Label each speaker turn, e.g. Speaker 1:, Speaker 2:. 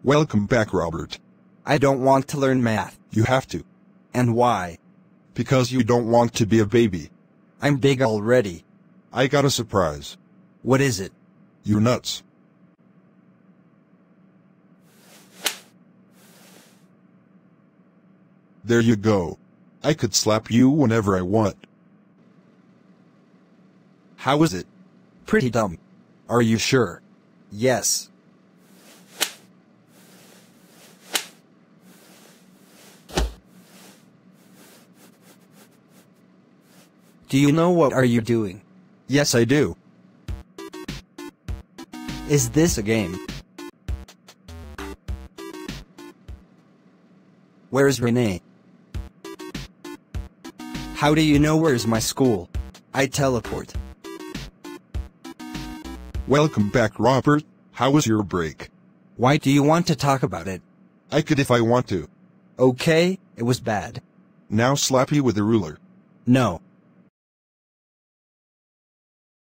Speaker 1: Welcome back, Robert.
Speaker 2: I don't want to learn math.
Speaker 1: You have to.
Speaker 2: And why?
Speaker 1: Because you don't want to be a baby.
Speaker 2: I'm big already.
Speaker 1: I got a surprise.
Speaker 2: What is it?
Speaker 1: You're nuts. There you go. I could slap you whenever I want.
Speaker 2: How is it? Pretty dumb. Are you sure? Yes. Do you know what are you doing?
Speaker 1: Yes, I do.
Speaker 2: Is this a game? Where's Renee? How do you know where's my school? I teleport.
Speaker 1: Welcome back, Robert. How was your break?
Speaker 2: Why do you want to talk about it?
Speaker 1: I could if I want to.
Speaker 2: Okay, it was bad.
Speaker 1: Now slap you with a ruler.
Speaker 2: No.